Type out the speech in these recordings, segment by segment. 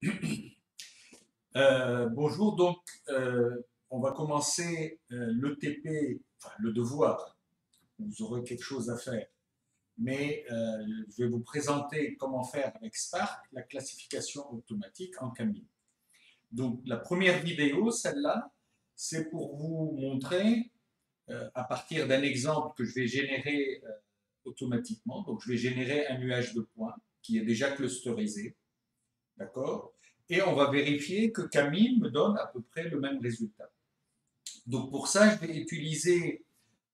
Bonjour, donc on va commencer l'ETP, enfin le devoir, vous aurez quelque chose à faire, mais je vais vous présenter comment faire avec Spark la classification automatique en Camille. Donc la première vidéo, celle-là, c'est pour vous montrer à partir d'un exemple que je vais générer automatiquement. Donc je vais générer un nuage de points qui est déjà clusterisé. D'accord? Et on va vérifier que Camille me donne à peu près le même résultat. Donc pour ça, je vais utiliser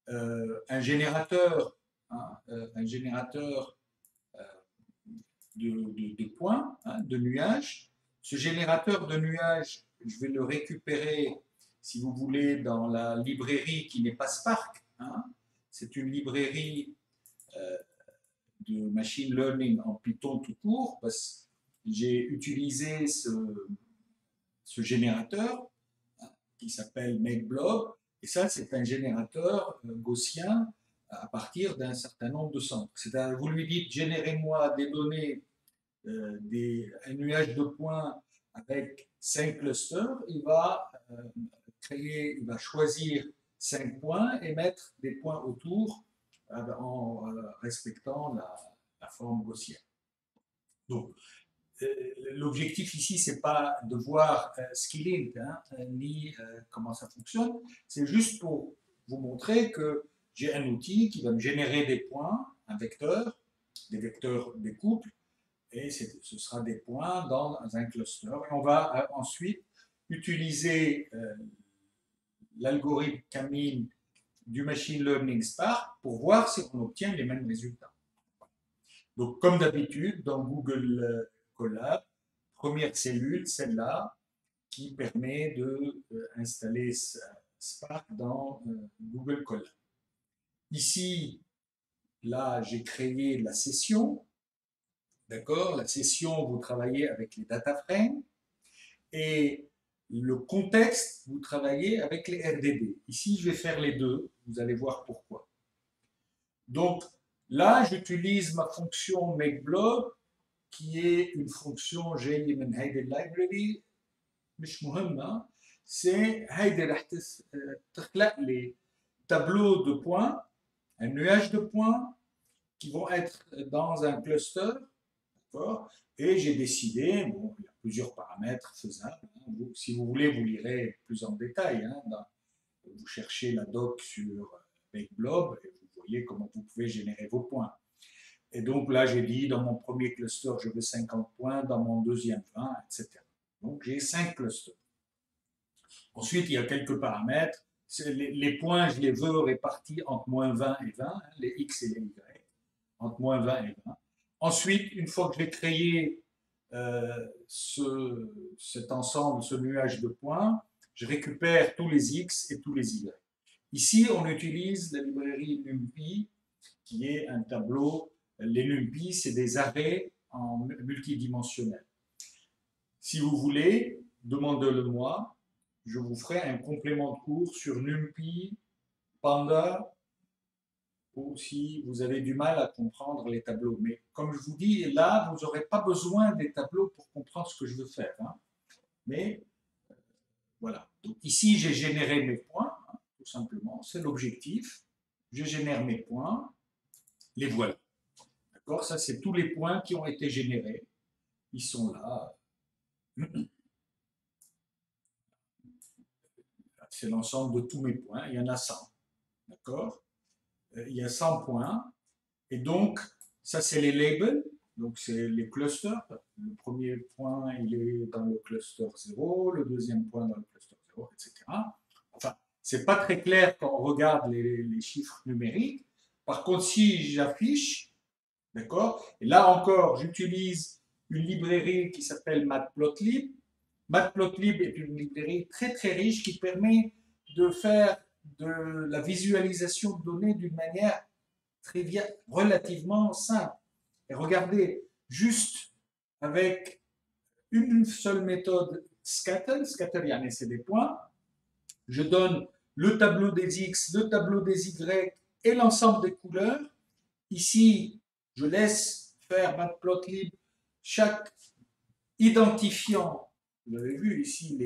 un générateur euh, de points, hein, de nuages. Ce générateur de nuages, je vais le récupérer, si vous voulez, dans la librairie qui n'est pas Spark. Hein. C'est une librairie de machine learning en Python tout court, parce que j'ai utilisé ce générateur qui s'appelle MakeBlob. Et ça, c'est un générateur gaussien à partir d'un certain nombre de centres. Vous lui dites, générez-moi des données, un nuage de points avec 5 clusters. Il va choisir 5 points et mettre des points autour en respectant la forme gaussienne. Donc, l'objectif ici, c'est pas de voir ce qu'il est, hein, ni comment ça fonctionne. C'est juste pour vous montrer que j'ai un outil qui va me générer des points, un vecteur, des vecteurs des couples, et ce sera des points dans un cluster. Et on va ensuite utiliser l'algorithme Camille du machine learning Spark pour voir si on obtient les mêmes résultats. Donc, comme d'habitude, dans Google Colab, première cellule, celle-là, qui permet d'installer Spark dans Google Colab. Ici, là, j'ai créé la session. D'accord? La session, vous travaillez avec les data frames. Et le contexte, vous travaillez avec les RDD. Ici, je vais faire les deux. Vous allez voir pourquoi. Donc, là, j'utilise ma fonction MakeBlob qui est une fonction جايه من هيدي اللايبراري مش مهمه c'est هيدي رح تخلق لي tableau de points, un nuage de points qui vont être dans un cluster, d'accord? Et j'ai décidé, bon, il y a plusieurs paramètres faisables. Hein, si vous voulez, vous lirez plus en détail. Hein, vous cherchez la doc sur MakeBlob et vous voyez comment vous pouvez générer vos points. Et donc là, j'ai dit, dans mon premier cluster, je veux 50 points, dans mon deuxième 20, etc. Donc j'ai 5 clusters. Ensuite, il y a quelques paramètres. Les points, je les veux répartis entre moins 20 et 20, hein, les x et les y, entre moins 20 et 20. Ensuite, une fois que j'ai créé cet ensemble, ce nuage de points, je récupère tous les x et tous les y. Ici, on utilise la librairie NumPy, qui est un tableau. Les NumPy, c'est des arrays en multidimensionnel. Si vous voulez, demandez-le-moi. Je vous ferai un complément de cours sur NumPy, Panda, ou si vous avez du mal à comprendre les tableaux. Mais comme je vous dis, là, vous n'aurez pas besoin des tableaux pour comprendre ce que je veux faire. Hein. Mais voilà. Donc ici, j'ai généré mes points, hein, tout simplement. C'est l'objectif. Je génère mes points. Les voilà. D'accord? Ça, c'est tous les points qui ont été générés. Ils sont là. C'est l'ensemble de tous mes points. Il y en a 100. D'accord? Il y a 100 points. Et donc, ça, c'est les labels. Donc, c'est les clusters. Le premier point, il est dans le cluster 0. Le deuxième point dans le cluster 0, etc. Enfin, c'est pas très clair quand on regarde les chiffres numériques. Par contre, si j'affiche, d'accord? Et là encore, j'utilise une librairie qui s'appelle Matplotlib. Matplotlib est une librairie très très riche qui permet de faire de la visualisation de données d'une manière relativement simple. Et regardez, juste avec une seule méthode scatter, c'est des points, je donne le tableau des X, le tableau des Y et l'ensemble des couleurs. Ici, je laisse faire Matplotlib chaque identifiant, vous avez vu ici,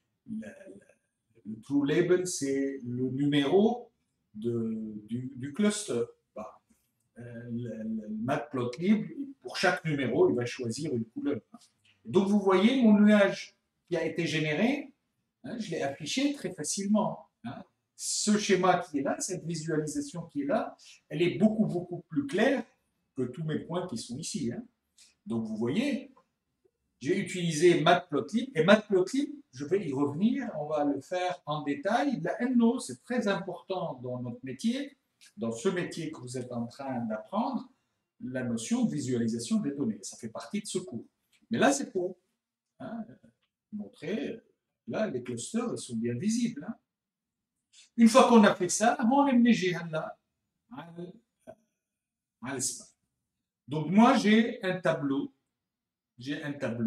le true label, c'est le numéro du cluster. Bah, le matplotlib, pour chaque numéro, il va choisir une couleur. Donc vous voyez mon nuage qui a été généré, hein, je l'ai affiché très facilement. Hein. Ce schéma qui est là, cette visualisation qui est là, elle est beaucoup, beaucoup plus claire que tous mes points qui sont ici. Hein. Donc vous voyez, j'ai utilisé Matplotlib, et Matplotlib, je vais y revenir, on va le faire en détail. La NO, c'est très important dans notre métier, dans ce métier que vous êtes en train d'apprendre, la notion de visualisation des données. Ça fait partie de ce cours. Mais là, c'est pour hein, montrer, là, les clusters, ils sont bien visibles. Hein. Une fois qu'on a fait ça, on est mené à l'espace. Donc moi, j'ai un tableau, j'ai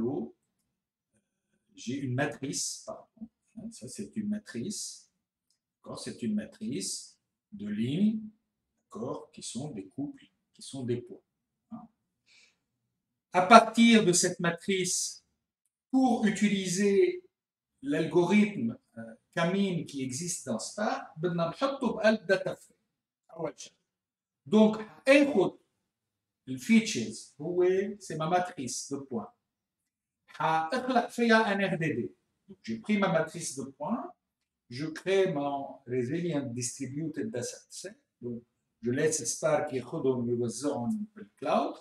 une matrice, pardon. Ça, c'est une matrice. C'est une matrice de lignes, qui sont des couples, qui sont des points. Hein. À partir de cette matrice, pour utiliser l'algorithme Camine qui existe dans Spark, بدنا نحطه بقلب داتا فريم اول شيء. Donc هاخد الفيتشرز هو c'est ma matrice de points. هاخلق فيها un RDD. Donc j'ai pris ma matrice de points, je crée mon resilient distributed data set. Donc je laisse Spark ياخذهم يوزعهم بالكلاود.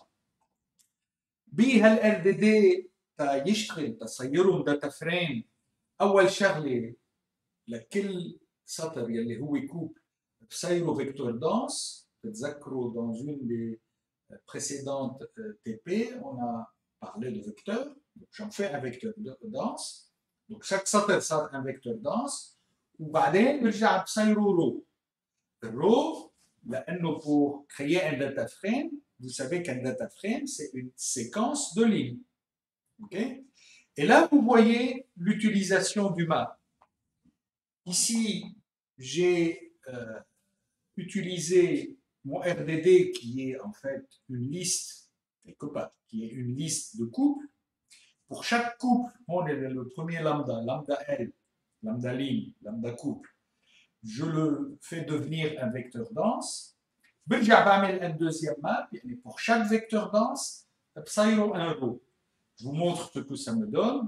بهالRDD يشتغل تصيرهم داتا فريم. اول شغله لكل سطر يلي هو كوب بصيروا فيكتور دانس. تتذكروا dans une des précédentes TP on a parlé de vecteurs. J'en fais un vecteur dense. Donc chaque سطر صار un vecteur dense وبعدين برجع بصيروا رو. الرو لانه pour créer un data frame, vous savez qu'un data frame c'est une séquence de lignes. Okay? Et là vous voyez l'utilisation du map. Ici, j'ai utilisé mon RDD qui est en fait une liste, quelque part, qui est une liste de couples. Pour chaque couple, on est le premier lambda, lambda L, lambda ligne, lambda couple. Je le fais devenir un vecteur dense. برجع بعمل un deuxième map, et pour chaque vecteur dense, بصيروا un row. Je vous montre ce que ça me donne.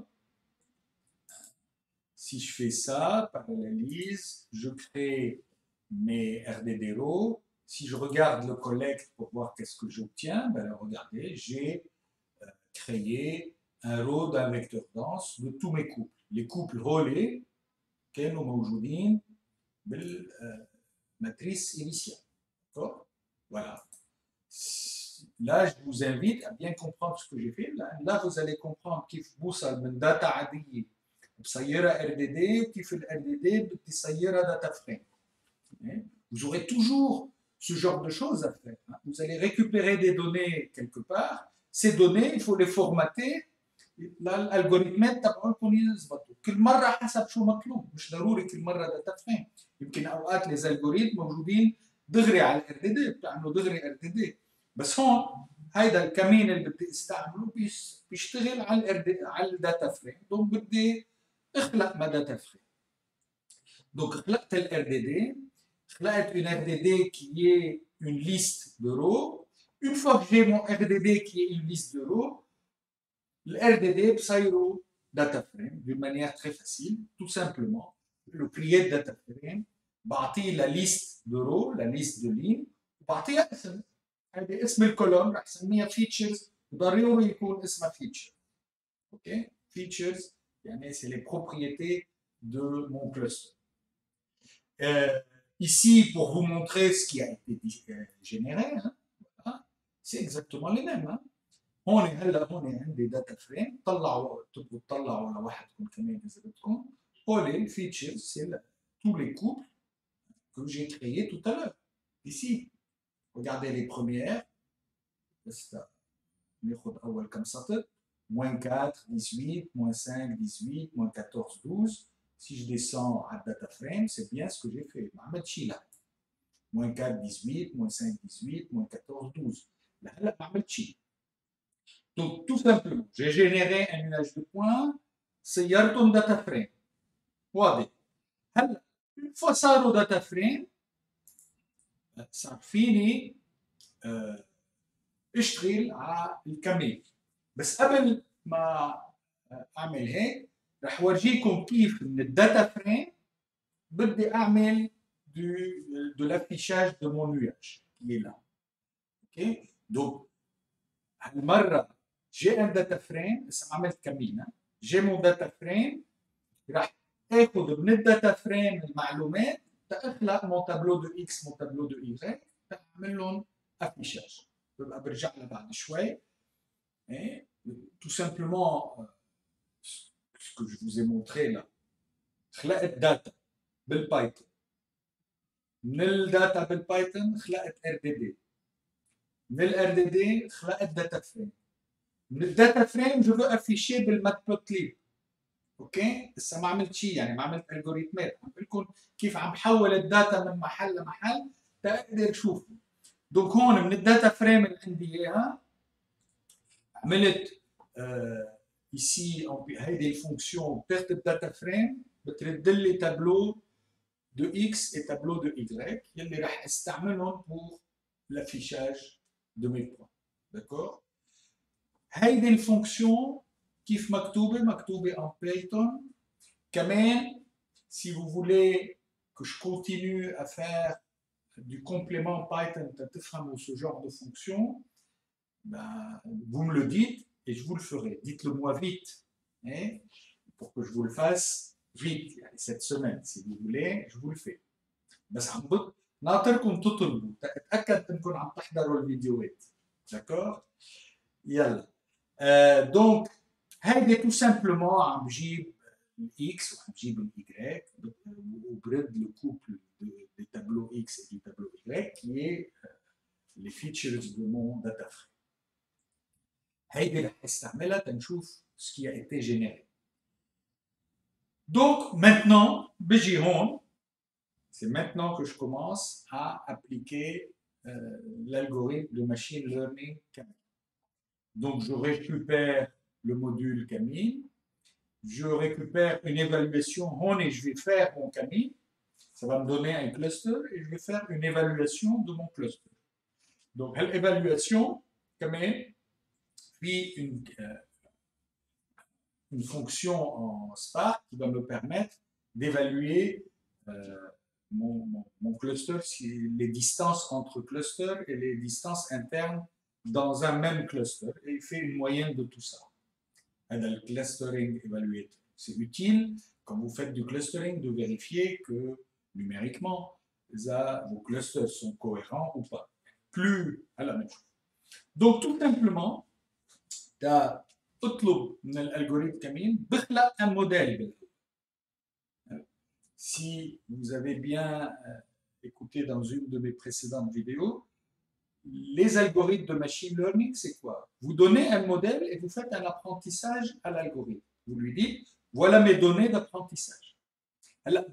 Si je fais ça, parallélise, je crée mes RDD rows. Si je regarde le collect pour voir qu'est-ce que j'obtiens, ben regardez, j'ai créé un row d'un vecteur dense de tous mes couples. Les couples relais كانوا موجودين بالmatrice initiale. D'accord? Voilà. Là, je vous invite à bien comprendre ce que j'ai fait. Là, vous allez comprendre كيف بوصل من data عادية بصيرها RDD وكيف ال RDD بدي صيرها data frame. Vous aurez toujours ce genre de choses à faire. Vous allez récupérer des données quelque part. Ces données, il faut les formater. الالجوريثمات تبعكم يظبطوا كل مره حسب شو مطلوب، مش ضروري كل مره داتا فريم. يمكن اوقات لي الجوريثم موجودين دغري على الار دي دي، بتعملوا دغري ار دي دي، بس هون هيدا الكمين اللي بدي استعمله بيشتغل على الداتا فريم. دونك بدي اخلق ما داتا فريم. Donc, خلقت ال RDD, خلقت une RDD qui est une liste de rows. Une fois que j'ai mon RDD qui est une liste de rows, le RDD بصيروا data frame d'une manière très facile, tout simplement. Le create data frame, بعطيه la liste de rows, la liste de lignes, بعطيها اسم. هذه اسم الكولوم رح سميها features، ضروري يكون اسمها feature. OK? Features, يعني c'est les propriétés de mon cluster. Ici, pour vous montrer ce qui a été généré, hein, voilà, c'est exactement les mêmes. Hein. هون هلا هون عندي داتا فريم، طلعوا تبقوا تطلعوا لوحدكم كمان اذا بدكم. هول features, c'est tous les couples que j'ai créés tout à l'heure. Ici, regardez les premières. ناخذ اول كم سطر. -4, 18, -5, 18, -14, 12. Si je descends à data frame, c'est bien ce que j'ai fait. Mohamed Chila. -4, 18, -5, 18, -14, 12. Là, Mohamed Chila. Donc, tout simplement, j'ai généré un nuage de points, سيرتهم data frame. واضح. هلا une fois صاروا data frame صار فيني اشتغل على الكمين. بس قبل ما اعمل هيك رح ورجيكم كيف من الداتا فريم بدي اعمل de l'affichage de mon nuage qui est là. OK? Donc هالمره j'ai un data frame بس عملت كمين. j'ai mon data frame رح اخذ من الداتا فريم المعلومات تاخلق mon tableau de x mon tableau de y تعمل لهم affichage. ببقى برجع لها بعد شوي. Et tout simplement ce que je vous ai montré là خلقت داتا بالبايثون. من الداتا بالبايثون خلقت ار دي دي. من الار دي دي خلقت داتا فريم. من الداتا فريم جو فو افيشي بالماتبلوتليب. اوكي هسه ما عملت شيء يعني ما عملت الجوريثمات عم بقول لكم كيف عم بحول الداتا من محل لمحل تقدر تشوفوا. دونك هون من الداتا فريم اللي عندي اياها عملت ici هيدي الفونكسيون بتاخذ الداتا فريم بترد لي تابلو de x et tableau de y يلي راح استعملهم pour l'affichage de mes points. D'accord? هيدي الفونكسيون كيف مكتوبة en Python. كمان si vous voulez que je continue à faire du complément Python تفهموا ce genre de fonction, ben, vous me le dites et je vous le ferai. Dites-le moi vite, hein, pour que je vous le fasse vite, cette semaine, si vous voulez, je vous le fais. بس عم ناطركم تطلبوا تأكد انكم عم تحضروا الفيديوهات. D'accord? يلا. Donc هيدي tout simplement عم بجيب x وعم بجيب y وبرد le couple des tableaux x et du tableau y qui est les features de mon data frame. هيدي رح استعملها تنشوف ce qui a été généré. Donc maintenant بجي هون. C'est maintenant que je commence à appliquer l'algorithme de machine learning Camille. Donc je récupère le module Camille, je récupère une évaluation et je vais faire mon Camille, ça va me donner un cluster et je vais faire une évaluation de mon cluster. Donc l'évaluation Camille, puis une fonction en Spark qui va me permettre d'évaluer mon cluster, les distances entre clusters et les distances internes dans un même cluster. Et il fait une moyenne de tout ça. Et dans le clustering evaluator. C'est utile, quand vous faites du clustering, de vérifier que numériquement, vos clusters sont cohérents ou pas. Plus à la même chose. Donc, tout simplement, اطلب من الالغوريثم كمين بخلق un modèle. Si vous avez bien écouté dans une de mes précédentes vidéos, les algorithmes de machine learning, c'est quoi? Vous donnez un modèle et vous faites un apprentissage à l'algorithme. Vous lui dites, voilà mes données d'apprentissage. Alors,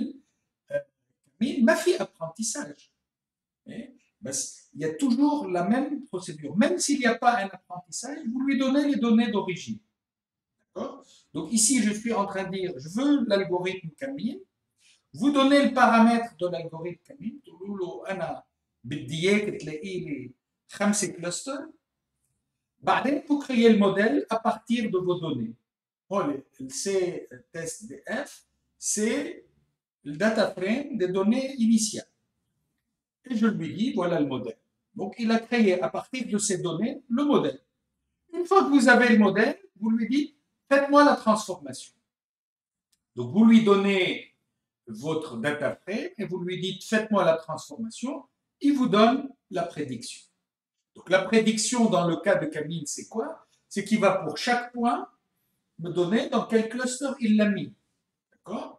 ما في apprentissage. Mais il y a toujours la même procédure. Même s'il n'y a pas un apprentissage, vous lui donnez les données d'origine. D'accord? Donc ici, je suis en train de dire, je veux l'algorithme Camille. Vous donnez le paramètre de l'algorithme Camille. تقولوا له أنا بدي إياك تلاقي لي 5 clusters. بعدين vous créez le modèle à partir de vos données. Le C test DF, c'est le data frame des données initiales. Et je lui dis, voilà le modèle. Donc, il a créé à partir de ces données le modèle. Une fois que vous avez le modèle, vous lui dites, faites-moi la transformation. Donc, vous lui donnez votre data frame et vous lui dites, faites-moi la transformation. Il vous donne la prédiction. Donc, la prédiction dans le cas de Camille, c'est quoi? C'est qu'il va pour chaque point me donner dans quel cluster il l'a mis. D'accord?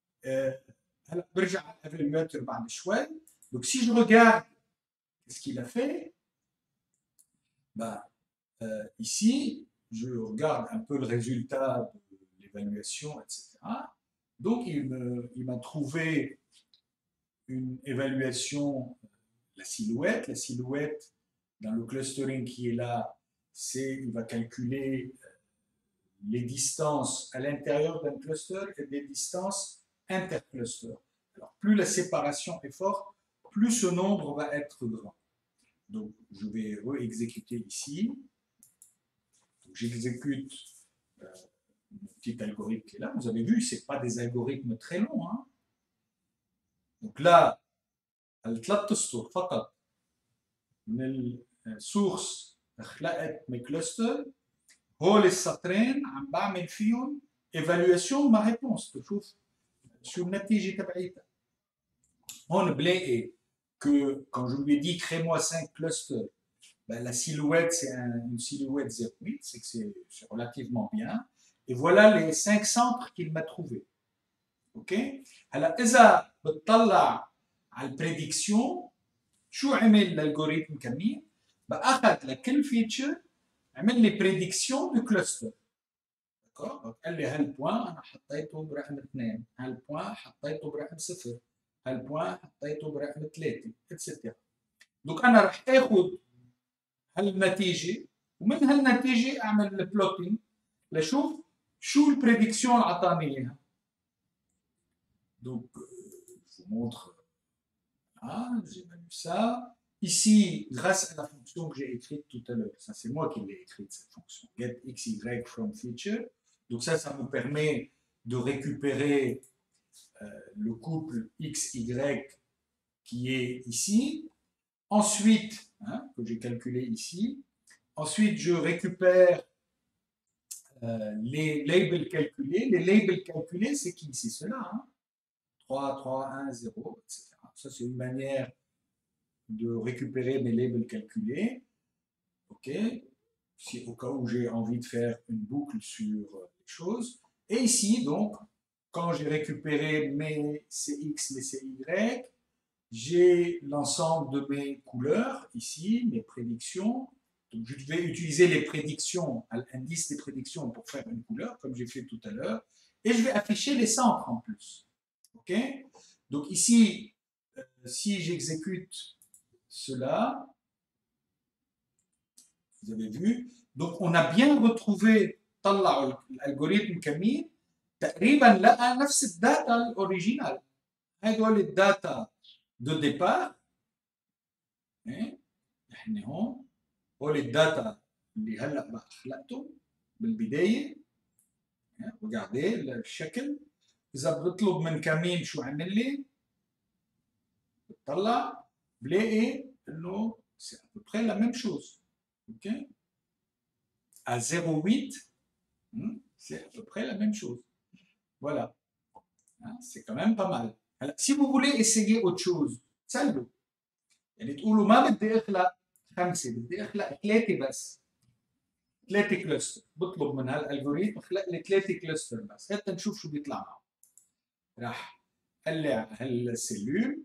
Donc, si je regarde ce qu'il a fait, bah, ici, je regarde un peu le résultat de l'évaluation, etc. Donc, il m'a trouvé une évaluation, la silhouette dans le clustering qui est là, il va calculer les distances à l'intérieur d'un cluster et des distances intercluster. Alors, plus la séparation est forte, plus ce nombre va être grand. Donc, je vais re-exécuter ici. J'exécute mon petit algorithme qui est là. Vous avez vu, ce n'est pas des algorithmes très longs. Hein. Donc là, ال3 اسطر فقط من السورس خلقت من كلستر هول السطرين عم بعمل فيهم ايفالواسيون مع ريبونس بشوف شو النتيجه تبعيتها. هون بلاقي que quand je lui ai dit crée-moi 5 clusters, ben, la silhouette c'est une silhouette 0,8, c'est que c'est relativement bien. Et voilà les 5 centres qu'il m'a trouvés. OK? هلا اذا بتطلع على البريدكسيون شو عمل الالجوريثم كمين؟ بقى اخذ لكل فيتشر عمل لي بريدكسيون دو كلستر. دكور؟ قال لي هالبوان انا حطيته برقم 2، هالبوان حطيته برقم 0، هالبوان حطيته برقم 3 اتسترا. دونك انا رح اخذ هالنتيجه ومن هالنتيجه اعمل البلوتينج لشوف شو البريدكسيون اللي اعطاني اياها. Donc, je vous montre. Ah, j'ai vu ça. Ici, grâce à la fonction que j'ai écrite tout à l'heure, ça c'est moi qui l'ai écrite cette fonction, get xy from feature. Donc ça me permet de récupérer le couple xy qui est ici. Ensuite, hein, que j'ai calculé ici. Ensuite, je récupère les labels calculés. Les labels calculés, c'est qui? C'est cela. Hein. 3, 3, 1, 0, etc. Ça, c'est une manière de récupérer mes labels calculés. OK. Si, au cas où j'ai envie de faire une boucle sur les choses. Et ici, donc, quand j'ai récupéré mes CX, mes CY, j'ai l'ensemble de mes couleurs, ici, mes prédictions. Donc, je vais utiliser les prédictions, l'indice des prédictions pour faire une couleur, comme j'ai fait tout à l'heure. Et je vais afficher les centres en plus. OK? Donc ici, si j'exécute cela, vous avez vu, donc on a bien retrouvé طلعوا الالجوريثم كمين تقريبا لقى نفس الداتا الاوريجينال. هدول الداتا دو ديبار احنا هون هول الداتا اللي هلا بقى خلقته بالبدايه. regardez الشكل. إذا بطلب من كمين شو عمل لي؟ بتطلع بلاقي إنه c'est à peu près la même chose. OK? À 0,8, c'est à peu près la même chose. Voilà. Hein, c'est quand même pas mal. Alors, si vous voulez essayer autre chose, سألوا. يعني تقولوا ما بدي أخلق 5، بدي أخلق 3 بس. 3 كلستر. بطلب من هالالجوريثم اخلق لي 3 كلستر بس. حتى نشوف شو بيطلع معه. راح قلع هالسلول.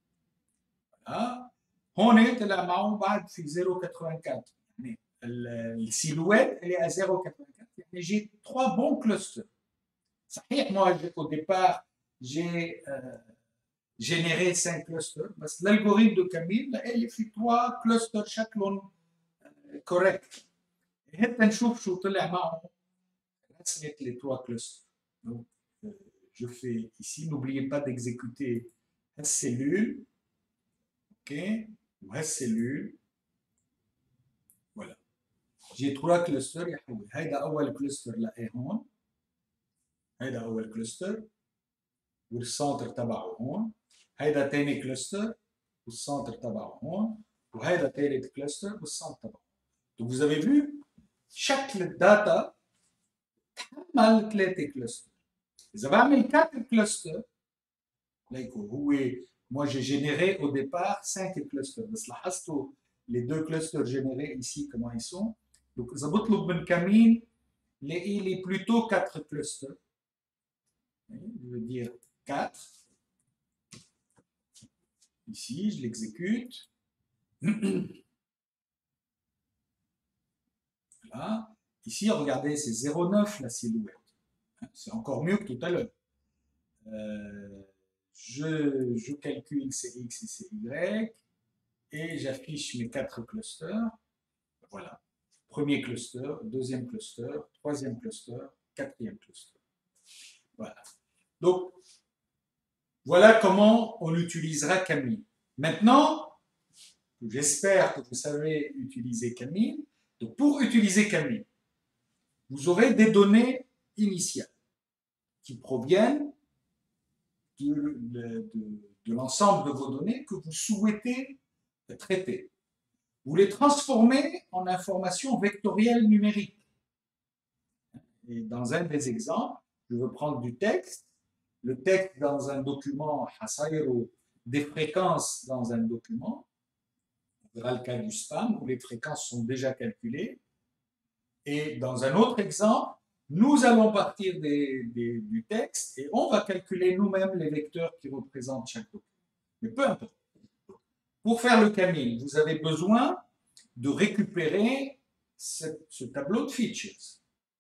هون طلع معه بعد في 0.84 يعني السيلويت اللي à 0.84 يعني j'ai 3 bons clusters. صحيح moi au départ j'ai généré 5 clusters بس l'algorithme de Camille لقى في 3 clusters شكلهم correct. حتى نشوف شو طلع معه رسمة les 3 clusters. Donc je fais ici, n'oubliez pas d'exécuter la cellule. OK, ou la cellule. Voilà. J'ai 3 clusters. هيدا أول cluster لقيه هون. هيدا أول cluster. والسنتر تبعه هون. هيدا تاني cluster. والسنتر تبعه هون. وهيدا تالت cluster والسنتر تبعه. Donc vous avez vu, chaque data تحمل 3 clusters. إذا بعمل 4 clusters, moi j'ai généré au départ 5 clusters. بس لاحظتوا les 2 clusters générés ici comment ils sont. Donc إذا بطلب من كمين il est plutôt 4 clusters. Je veux dire 4. Ici je l'exécute. Voilà. Ici regardez c'est 0,9 la silhouette. C'est encore mieux que tout à l'heure. Je calcule CX et CY et j'affiche mes 4 clusters. Voilà. Premier cluster, deuxième cluster, troisième cluster, quatrième cluster. Voilà. Donc, voilà comment on utilisera Camille. Maintenant, j'espère que vous savez utiliser Camille. Donc, pour utiliser Camille, vous aurez des données initiales qui proviennent de l'ensemble de vos données que vous souhaitez traiter. Vous les transformez en informations vectorielles numériques. Et dans un des exemples, je veux prendre du texte. Le texte dans un document, des fréquences dans un document. On verra le cas du spam où les fréquences sont déjà calculées. Et dans un autre exemple, nous allons partir du texte et on va calculer nous-mêmes les vecteurs qui représentent chaque document. Mais peu importe. Pour faire le Camille, vous avez besoin de récupérer ce tableau de features. D'accord ?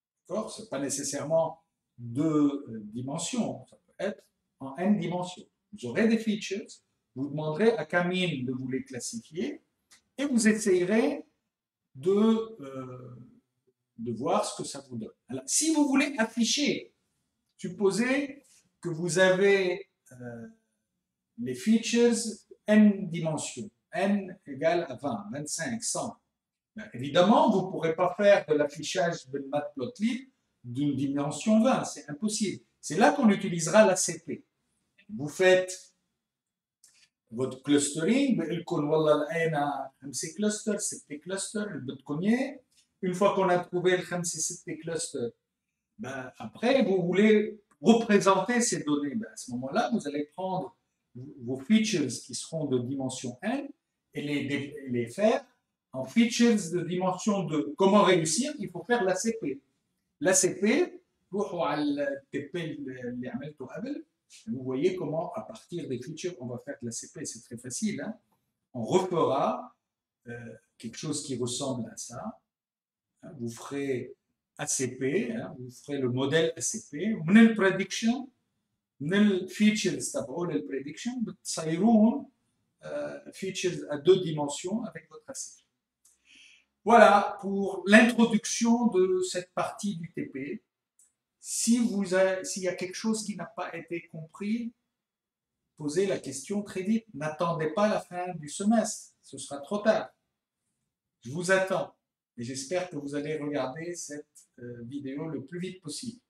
Ce n'est pas nécessairement deux dimensions, ça peut être en n dimensions. Vous aurez des features, vous demanderez à Camille de vous les classifier et vous essayerez de voir ce que ça vous donne. Alors, si vous voulez afficher, supposez que vous avez les features n dimensions, n égale à 20, 25, 100. Ben, évidemment, vous ne pourrez pas faire de l'affichage de Matplotlib d'une dimension 20, c'est impossible. C'est là qu'on utilisera l'ACP. Vous faites votre clustering, c'est cluster, c'est cluster, une fois qu'on a trouvé le 5 cluster, ben, après vous voulez représenter ces données. Ben, à ce moment-là, vous allez prendre vos features qui seront de dimension n et les faire en features de dimension 2. Comment réussir? Il faut faire l'ACP. L'ACP, vous voyez comment, à partir des features, on va faire l'ACP. C'est très facile. Hein? On refera quelque chose qui ressemble à ça. Hein? Vous ferez ACP, hein? Vous ferez le modèle ACP. Vous le prediction, le features d'abord, le prediction, vous features à 2 dimensions avec votre ACP. Voilà pour l'introduction de cette partie du TP. S'il y a quelque chose qui n'a pas été compris, posez la question très vite. N'attendez pas la fin du semestre, ce sera trop tard. Je vous attends et j'espère que vous allez regarder cette vidéo le plus vite possible.